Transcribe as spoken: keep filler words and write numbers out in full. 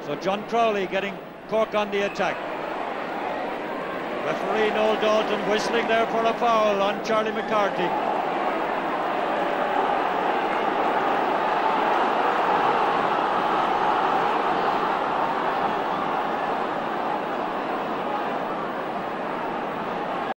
So John Crowley getting Cork on the attack. Referee Noel Dalton whistling there for a foul on Charlie McCarthy.